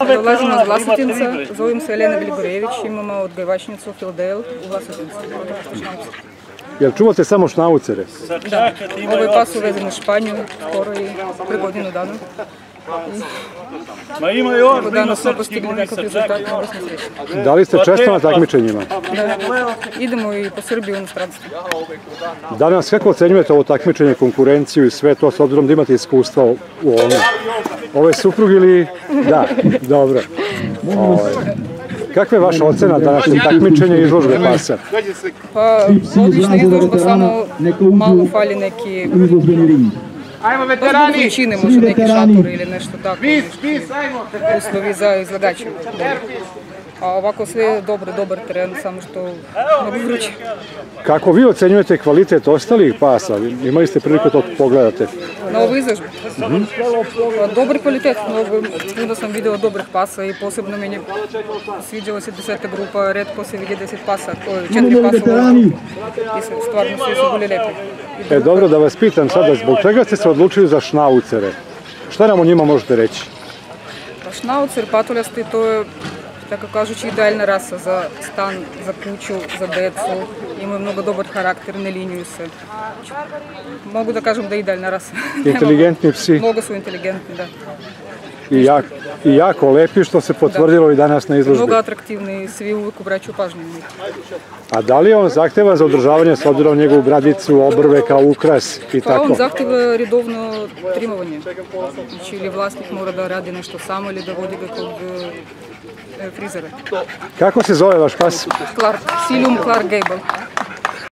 Dolazim iz Vlasotinca, zovem se Elena Grigorjević, imamo odgajivačnicu Fildale u Vlasotincu. Jel čuvate samo šnaucere? Da, ovaj pas uvezen u Španiju, skoro i pre godinu dana. Evo danas smo postigli nekog rezultata, mnogo smo srećni. Da li ste često na takmičenjima? Da, idemo i po Srbiji u inostranstvu. Danas kako ocenjujete ovo takmičenje, konkurenciju i sve to, s obzirom da imate iskustva u ovome? Ovo je suprug ili... Da, dobro. Kakva je vaša ocena današnje takmičenje i izložbe pasa? Pa, odlična izložba, samo malo fali neki... Ajmo veterani! Količine, možda neki šator ili nešto tako. Uslovi za izlagače. A ovako sve je dobro, dobar teren, samo što mnogo vruće. Kako vi ocenjujete kvalitet ostalih pasa? Imali ste priliku to pogledate? Na ovu izložbu? Dobar kvalitet, puno sam video dobrih pasa i posebno meni sviđala se 10. grupa, redko se vidi 10 pasa, 4 pasa i stvarno svi su bili lepi. Dobro, da vas pitam sada, zbog čega ste se odlučili za šnaucere? Šta nam o njima možete reći? Pa šnaucer, patuljasti, to je, tako kažući, idealna rasa za stan, za kuću, za decu. Imaju mnogo dobar karakter, ne linjuju se. Mogu da kažem da je idealna rasa. Inteligentni psi. Mnogo su inteligentni, da. I jako lepi, što se potvrdilo i danas na izložbi. Mnogo atraktivni i svi uvijek obraćaju pažnju na njih. A da li je on zahteva za održavanje s obzirom na njegovu bradicu, obrve kao ukras i tako? Pa on zahteva redovno trimovanje. Znači ili vlasnik mora da radi nešto samo ili da vodi ga kod frizera. Kako se zove vaš pas? Clark, Cilium Clark Gable.